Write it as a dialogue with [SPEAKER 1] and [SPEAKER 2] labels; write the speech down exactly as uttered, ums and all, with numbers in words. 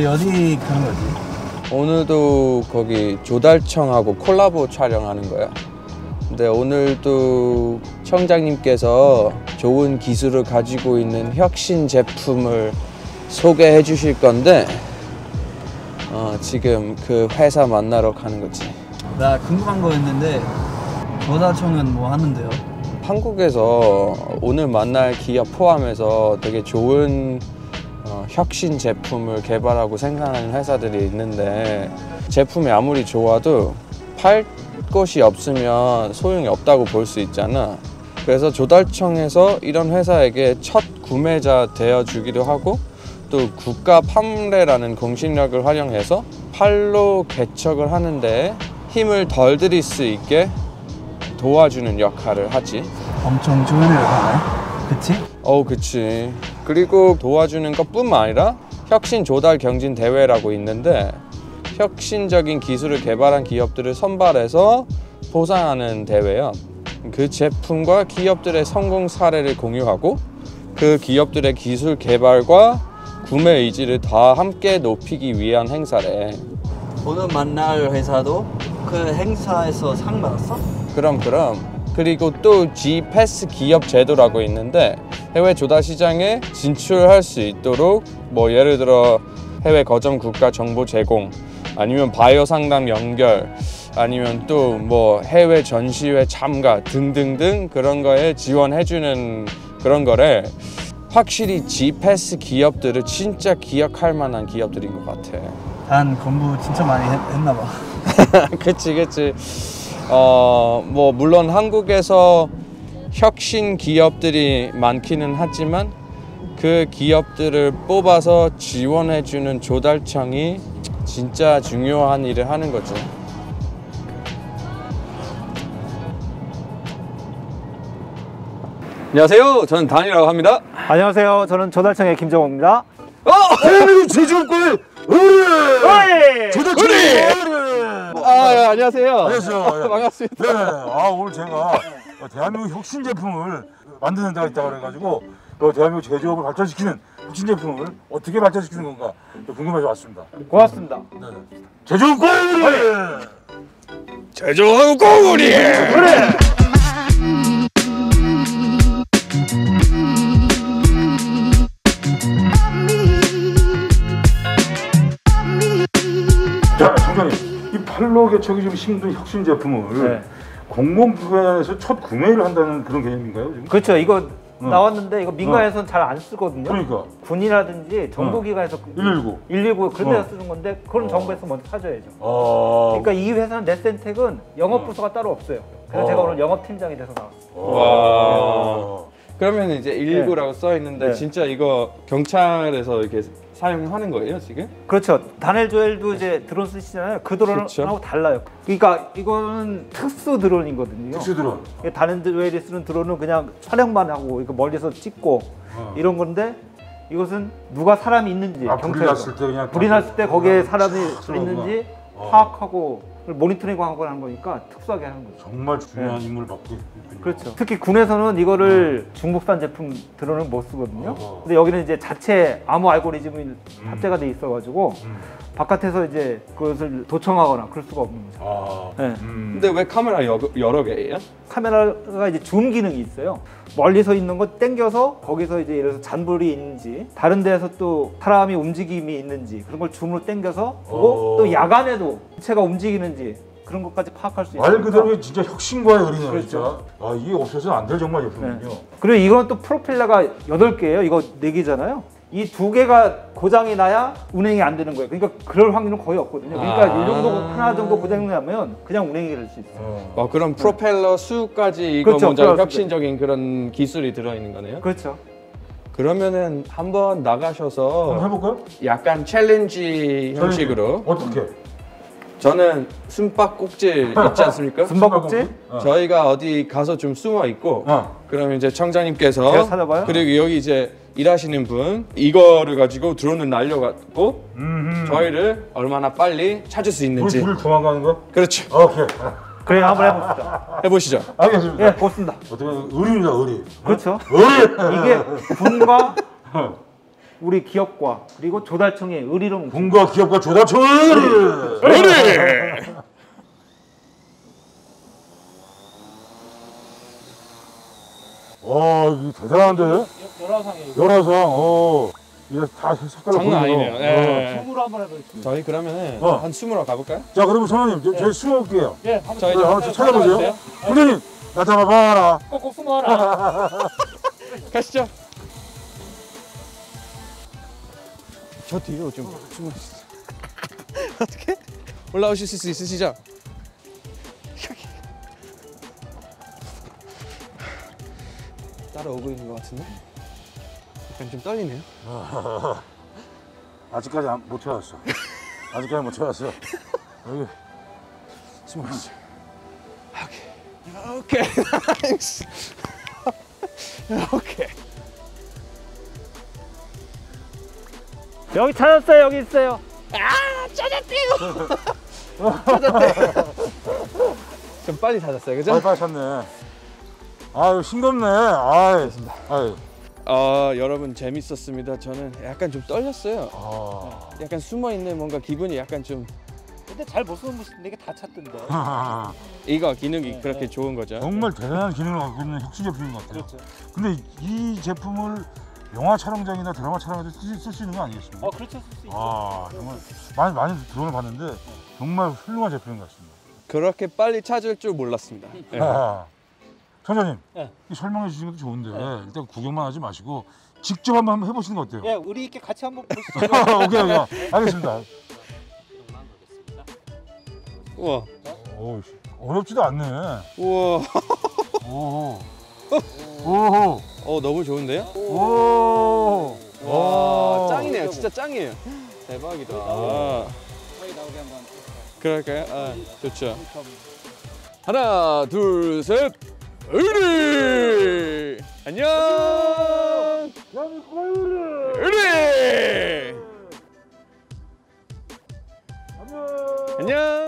[SPEAKER 1] 우리 어디 가는 거지?
[SPEAKER 2] 오늘도 거기 조달청하고 콜라보 촬영하는 거야. 근데 오늘도 청장님께서 좋은 기술을 가지고 있는 혁신 제품을 소개해 주실 건데 어, 지금 그 회사 만나러 가는 거지.
[SPEAKER 1] 나 궁금한 거 있는데 조달청은 뭐 하는데요?
[SPEAKER 2] 한국에서 오늘 만날 기업 포함해서 되게 좋은 어, 혁신 제품을 개발하고 생산하는 회사들이 있는데 제품이 아무리 좋아도 팔 곳이 없으면 소용이 없다고 볼 수 있잖아. 그래서 조달청에서 이런 회사에게 첫 구매자 되어주기도 하고 또 국가 판매라는 공신력을 활용해서 팔로 개척을 하는데 힘을 덜 들일 수 있게 도와주는 역할을 하지.
[SPEAKER 1] 엄청 좋은 일을 하네. 그치?
[SPEAKER 2] 어, 그치. 그리고 도와주는 것뿐만 아니라 혁신 조달 경진 대회라고 있는데 혁신적인 기술을 개발한 기업들을 선발해서 보상하는 대회야. 그 제품과 기업들의 성공 사례를 공유하고 그 기업들의 기술 개발과 구매 의지를 다 함께 높이기 위한 행사래.
[SPEAKER 1] 오늘 만날 회사도 그 행사에서 상 받았어?
[SPEAKER 2] 그럼 그럼. 그리고 또 G-패스 기업 제도라고 있는데 해외 조달 시장에 진출할 수 있도록 뭐 예를 들어 해외 거점 국가 정보 제공 아니면 바이오 상담 연결 아니면 또 뭐 해외 전시회 참가 등등등 그런 거에 지원해주는 그런 거래. 확실히 G-패스 기업들을 진짜 기억할 만한 기업들인 것 같아.
[SPEAKER 1] 난 공부 진짜 많이 했, 했나 봐.
[SPEAKER 2] 그치 그치. 어, 뭐 물론 한국에서 혁신 기업들이 많기는 하지만 그 기업들을 뽑아서 지원해주는 조달청이 진짜 중요한 일을 하는 거죠. 안녕하세요. 저는 단이라고 합니다.
[SPEAKER 3] 안녕하세요. 저는 조달청의 김정호입니다.
[SPEAKER 2] 어!
[SPEAKER 4] 대한민국 제조업과의 의뢰! 조달청의 의뢰!
[SPEAKER 2] 아, 예, 안녕하세요.
[SPEAKER 4] 안녕하세요.
[SPEAKER 2] 반갑습니다.
[SPEAKER 4] 네, 아 오늘 제가 대한민국 혁신 제품을 만드는 데가 있다고 그래가지고 또 대한민국 제조업을 발전시키는 혁신 제품을 어떻게 발전시키는 건가 궁금해서 왔습니다.
[SPEAKER 3] 고맙습니다.
[SPEAKER 4] 네. 제조업과의 의뢰!
[SPEAKER 2] 제조업과 우리!
[SPEAKER 3] 그래!
[SPEAKER 4] 자, 청장님, 이 팔로 개척이 좀 힘든 혁신 제품을
[SPEAKER 3] 네.
[SPEAKER 4] 공무원 부관에서 첫 구매를 한다는 그런 개념인가요? 지금?
[SPEAKER 3] 그렇죠. 이거
[SPEAKER 4] 어.
[SPEAKER 3] 나왔는데 이거 민간에서는 어. 잘 안 쓰거든요.
[SPEAKER 4] 그러니까
[SPEAKER 3] 군이라든지 정보기관에서
[SPEAKER 4] 어. 일일구
[SPEAKER 3] 일일구 그런 데서
[SPEAKER 4] 어.
[SPEAKER 3] 쓰는 건데 그건
[SPEAKER 4] 어.
[SPEAKER 3] 정부에서 먼저 사줘야죠.
[SPEAKER 4] 어.
[SPEAKER 3] 그러니까 이 회사는 넷센텍은 영업부서가
[SPEAKER 4] 어.
[SPEAKER 3] 따로 없어요. 그래서
[SPEAKER 4] 어.
[SPEAKER 3] 제가 오늘 영업팀장이 돼서 나왔어요.
[SPEAKER 2] 와. 그러면 이제 일일구라고
[SPEAKER 3] 네.
[SPEAKER 2] 써 있는데
[SPEAKER 3] 네.
[SPEAKER 2] 진짜 이거 경찰에서 이렇게 사용하는 거예요 지금?
[SPEAKER 3] 그렇죠. 다넬 조엘도 이제 드론 쓰시잖아요. 그 드론하고
[SPEAKER 2] 그렇죠.
[SPEAKER 3] 달라요. 그러니까 이거는 특수 드론이거든요.
[SPEAKER 4] 특수 드론.
[SPEAKER 3] 다넬 조엘이 쓰는 드론은 그냥 촬영만 하고 이거 멀리서 찍고
[SPEAKER 4] 어.
[SPEAKER 3] 이런 건데 이것은 누가 사람이 있는지
[SPEAKER 4] 아, 불이 났을 때 그냥
[SPEAKER 3] 불이 났을 때 거기에 사람이
[SPEAKER 4] 아,
[SPEAKER 3] 있는지
[SPEAKER 4] 어.
[SPEAKER 3] 파악하고 모니터링하고 하는 거니까 특수하게 하는 거죠.
[SPEAKER 4] 정말 중요한
[SPEAKER 3] 네.
[SPEAKER 4] 임무를 맡고 있군요.
[SPEAKER 3] 그렇죠. 특히 군에서는 이거를 어. 중국산 제품 드론은 못 쓰거든요.
[SPEAKER 4] 어.
[SPEAKER 3] 근데 여기는 이제 자체 암호 알고리즘이 음. 탑재가 돼 있어가지고
[SPEAKER 4] 음.
[SPEAKER 3] 바깥에서 이제 그것을 도청하거나 그럴 수가 없는 거죠.
[SPEAKER 4] 아.
[SPEAKER 3] 네.
[SPEAKER 4] 음.
[SPEAKER 2] 근데 왜 카메라 여, 여러 개예요?
[SPEAKER 3] 카메라가 이제 줌 기능이 있어요. 멀리서 있는 거 당겨서 거기서 이제 예를 들어서 잔불이 있는지 다른 데서 또 사람이 움직임이 있는지 그런 걸 줌으로 당겨서 보고
[SPEAKER 4] 오.
[SPEAKER 3] 또 야간에도 체가 움직이는지 그런 것까지 파악할 수 있어요.
[SPEAKER 4] 말 그대로 진짜 혁신과의 의리네요.
[SPEAKER 3] 그렇죠.
[SPEAKER 4] 진짜. 아, 이게 없어서는 안 될 정말 제품이군요.
[SPEAKER 3] 네. 그리고 이건 또 프로펠러가 여덟 개예요. 이거 네 개잖아요. 이 두 개가 고장이 나야 운행이 안 되는 거예요. 그러니까 그럴 확률은 거의 없거든요. 그러니까
[SPEAKER 2] 아.
[SPEAKER 3] 이 정도 하나 정도 고장이 나면 그냥 운행이 될 수 있어요.
[SPEAKER 4] 어.
[SPEAKER 2] 어, 그럼 프로펠러 수까지 이거
[SPEAKER 3] 그렇죠,
[SPEAKER 2] 먼저
[SPEAKER 3] 그렇죠.
[SPEAKER 2] 혁신적인 그런 기술이 들어있는 거네요?
[SPEAKER 3] 그렇죠.
[SPEAKER 2] 그러면은 한번 나가셔서
[SPEAKER 4] 한번 해볼까요?
[SPEAKER 2] 약간 챌린지 형식으로
[SPEAKER 4] 어떻게?
[SPEAKER 2] 저는 숨바꼭질 있지 않습니까?
[SPEAKER 3] 숨바꼭질?
[SPEAKER 4] 어.
[SPEAKER 2] 저희가 어디 가서 좀 숨어 있고
[SPEAKER 4] 어.
[SPEAKER 2] 그럼 이제 청장님께서
[SPEAKER 3] 제가 찾아봐요?
[SPEAKER 2] 그리고 여기 이제 일하시는 분 이거를 가지고 드론을 날려갖고
[SPEAKER 4] 음흠.
[SPEAKER 2] 저희를 얼마나 빨리 찾을 수
[SPEAKER 4] 우리
[SPEAKER 2] 있는지
[SPEAKER 4] 둘을 도망가는 거?
[SPEAKER 2] 그렇죠.
[SPEAKER 4] 오케이.
[SPEAKER 3] 그래 한번 해봅시다.
[SPEAKER 2] 해보시죠.
[SPEAKER 4] 알겠습니다.
[SPEAKER 3] 예, 좋습니다.
[SPEAKER 4] 어떻게 의리입니다, 의리.
[SPEAKER 3] 그렇죠.
[SPEAKER 4] 의리.
[SPEAKER 3] 이게 군과 우리 기업과 그리고 조달청의 의리로운 움직임.
[SPEAKER 4] 공과 기업과 조달청을 의리. 와, 이거 대단한데?
[SPEAKER 3] 열화상이에요.
[SPEAKER 4] 열화상, 어. 이게 다 색깔로
[SPEAKER 2] 장난
[SPEAKER 4] 보이네요.
[SPEAKER 2] 아니네요. 예.
[SPEAKER 3] 줌으로 한번 해보겠습니다.
[SPEAKER 2] 저희 그러면은
[SPEAKER 4] 어.
[SPEAKER 2] 한 스무로 가볼까요?
[SPEAKER 4] 자, 그러면 선생님, 저, 저희 숨어 볼게요.
[SPEAKER 3] 예, 한번
[SPEAKER 2] 저희
[SPEAKER 4] 자, 한번 찾아보세요. 선생님, 나타나봐라.
[SPEAKER 3] 꼭꼭 숨어라.
[SPEAKER 2] 가시죠. 저 뒤로 좀 숨어 주세요. 어떻게? 올라오실 수 있으시죠? 여기. 따라오고 있는 것 같은데? 약간 좀 떨리네요.
[SPEAKER 4] 아직까지 안- 못 찾았어. 아직까지 못 찾았어. 여기 숨어 있어.
[SPEAKER 2] 오케이. 나이스. 오케이.
[SPEAKER 3] 여기 찾았어요. 여기 있어요.
[SPEAKER 2] 좀 빨리 찾았어요, 그죠?
[SPEAKER 4] 빨리 빨리 찾네. 아유, 싱겁네. 아이. 아유.
[SPEAKER 2] 어, 여러분 재밌었습니다. 저는 약간 좀 떨렸어요.
[SPEAKER 4] 아.
[SPEAKER 2] 약간 숨어 있는 뭔가 기분이 약간 좀
[SPEAKER 3] 근데 잘 못 숨으시는데 이게 다 찾던데.
[SPEAKER 2] 이거 기능이
[SPEAKER 3] 네,
[SPEAKER 2] 그렇게
[SPEAKER 3] 네.
[SPEAKER 2] 좋은 거죠.
[SPEAKER 4] 정말 대단한 기능을 갖고 있는 혁신 제품인 것 같아요.
[SPEAKER 3] 그렇죠.
[SPEAKER 4] 근데 이 제품을 영화 촬영장이나 드라마 촬영할 때 쓸 수 있는 거 아니겠습니까?
[SPEAKER 3] 어, 그렇죠. 쓸 수 있죠.
[SPEAKER 4] 아, 정말 많이 많이 드론을 봤는데 정말 훌륭한 제품인 것 같습니다.
[SPEAKER 2] 그렇게 빨리 찾을 줄 몰랐습니다. 네.
[SPEAKER 4] 아, 선생님,
[SPEAKER 3] 네.
[SPEAKER 4] 이 설명해 주시는 것도 좋은데
[SPEAKER 3] 네.
[SPEAKER 4] 일단 구경만 하지 마시고 직접 한번 해보시는 거 어때요?
[SPEAKER 3] 예, 우리 있게 같이 한번 보시죠.
[SPEAKER 4] 오케이, 오케이, 알겠습니다.
[SPEAKER 2] 우와,
[SPEAKER 4] 오, 어렵지도 않네.
[SPEAKER 2] 우와,
[SPEAKER 4] 오, 오,
[SPEAKER 2] 어 너무 좋은데요?
[SPEAKER 4] 오,
[SPEAKER 2] 와, 짱이네요, 진짜 짱이에요. 대박이다. 아,
[SPEAKER 3] 저희 나오게 한번.
[SPEAKER 2] 그럴까요? 아, 좋죠. 하나, 둘, 셋, 의리! 안녕! 의리! 안녕!